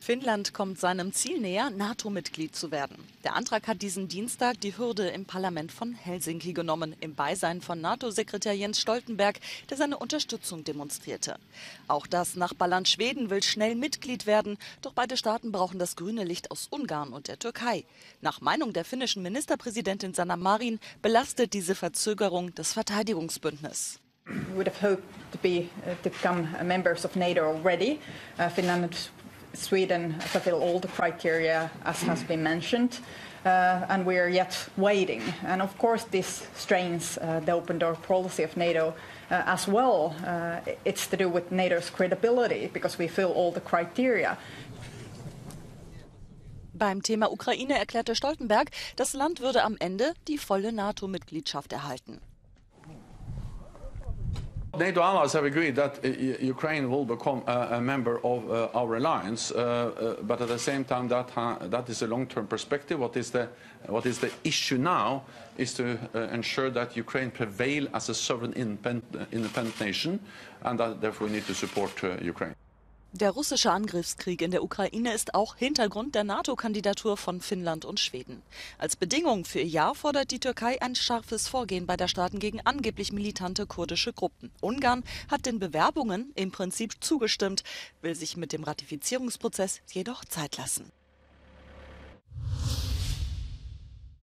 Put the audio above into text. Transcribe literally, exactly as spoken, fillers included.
Finnland kommt seinem Ziel näher, NATO-Mitglied zu werden. Der Antrag hat diesen Dienstag die Hürde im Parlament von Helsinki genommen, im Beisein von NATO-Sekretär Jens Stoltenberg, der seine Unterstützung demonstrierte. Auch das Nachbarland Schweden will schnell Mitglied werden, doch beide Staaten brauchen das grüne Licht aus Ungarn und der Türkei. Nach Meinung der finnischen Ministerpräsidentin Sanna Marin belastet diese Verzögerung das Verteidigungsbündnis. We would have hoped to be uh, to become members of NATO already. Uh, Finland and Sweden fulfill all the criteria, as has been mentioned, uh, and we are yet waiting. And of course, this strains uh, the open door policy of NATO uh, as well. Uh, it's to do with NATO's credibility because we fill all the criteria. Beim Thema Ukraine erklärte Stoltenberg, das Land würde am Ende die volle NATO-Mitgliedschaft erhalten. NATO allies have agreed that uh, Ukraine will become a, a member of uh, our alliance, uh, uh, but at the same time that, uh, that is a long-term perspective. What is, the, what is the issue now is to uh, ensure that Ukraine prevail as a sovereign independent, independent nation, and that therefore we need to support uh, Ukraine. Der russische Angriffskrieg in der Ukraine ist auch Hintergrund der NATO-Kandidatur von Finnland und Schweden. Als Bedingung für ihr Ja fordert die Türkei ein scharfes Vorgehen beider Staaten gegen angeblich militante kurdische Gruppen. Ungarn hat den Bewerbungen im Prinzip zugestimmt, will sich mit dem Ratifizierungsprozess jedoch Zeit lassen.